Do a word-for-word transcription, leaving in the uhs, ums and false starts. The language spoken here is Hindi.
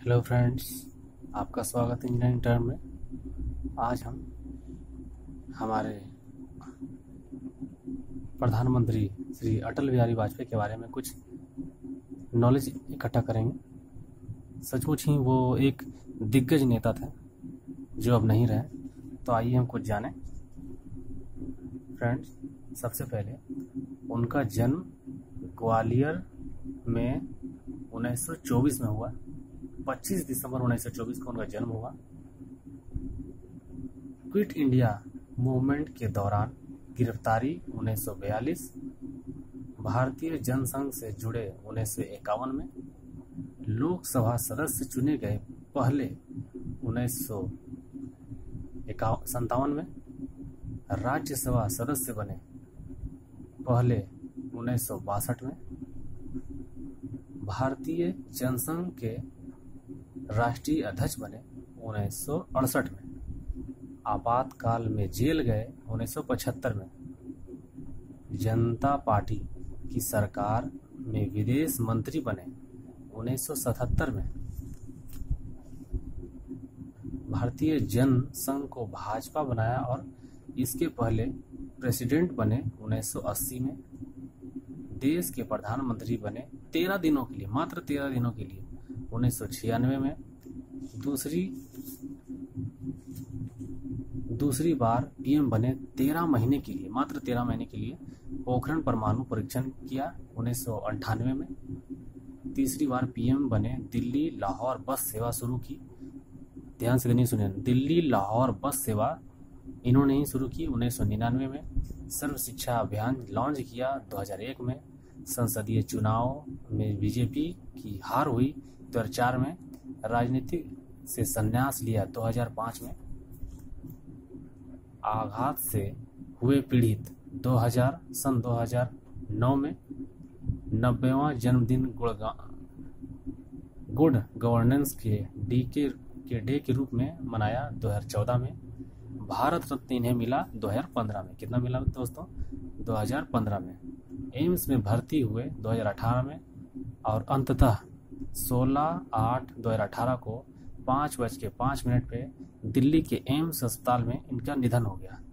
हेलो फ्रेंड्स, आपका स्वागत है इंजीनियरिंग टर्म में। आज हम हमारे प्रधानमंत्री श्री अटल बिहारी वाजपेयी के बारे में कुछ नॉलेज इकट्ठा करेंगे। सचमुच ही वो एक दिग्गज नेता थे जो अब नहीं रहे। तो आइए हम कुछ जानें। फ्रेंड्स, सबसे पहले उनका जन्म ग्वालियर में उन्नीस सौ चौबीस में हुआ। पच्चीस दिसंबर उन्नीस सौ चौबीस को उनका जन्म हुआ। क्विट इंडिया मूवमेंट के दौरान गिरफ्तारी उन्नीस सौ बयालीस, भारतीय जनसंघ से जुड़े उन्नीस सौ इक्यावन में, लोकसभा सदस्य चुने गए पहले उन्नीस सौ सत्तावन में, राज्यसभा सदस्य बने पहले उन्नीस सौ बासठ में, भारतीय जनसंघ के राष्ट्रीय अध्यक्ष बने उन्नीस सौ अड़सठ में, आपातकाल में जेल गए उन्नीस सौ पचहत्तर में, जनता पार्टी की सरकार में विदेश मंत्री बने उन्नीस सौ सतहत्तर में, भारतीय जनसंघ को भाजपा बनाया और इसके पहले प्रेसिडेंट बने उन्नीस सौ अस्सी में, देश के प्रधानमंत्री बने तेरह दिनों के लिए, मात्र तेरह दिनों के लिए उन्नीस सौ छियानवे में, दूसरी दूसरी बार पीएम बने तेरह महीने के लिए, मात्र तेरह महीने के लिए पोखरण परमाणु परीक्षण किया उन्नीस सौ अंठानवे में, तीसरी बार पीएम बने, दिल्ली लाहौर बस सेवा शुरू की। ध्यान से नहीं सुने, दिल्ली लाहौर बस सेवा इन्होंने ही शुरू की उन्नीस सौ निन्यानवे में, सर्व शिक्षा अभियान लॉन्च किया दो हज़ार एक में, संसदीय चुनाव में बीजेपी की हार हुई दो हज़ार चार में, राजनीति से संन्यास लिया दो हज़ार पाँच में, आघात से हुए पीड़ित दो हज़ार सन दो हज़ार नौ में, नब्बेवां जन्मदिन गुड गवर्नेंस के डी के के डे के रूप में मनाया दो हज़ार चौदह में, भारत रत्न इन्हें मिला दो हज़ार पंद्रह में। कितना मिला दोस्तों? दो हज़ार पंद्रह में। एम्स में भर्ती हुए दो हज़ार अठारह में और अंततः सोलह आठ दो हज़ार अठारह को पाँच बज के पाँच मिनट पे दिल्ली के एम्स अस्पताल में इनका निधन हो गया।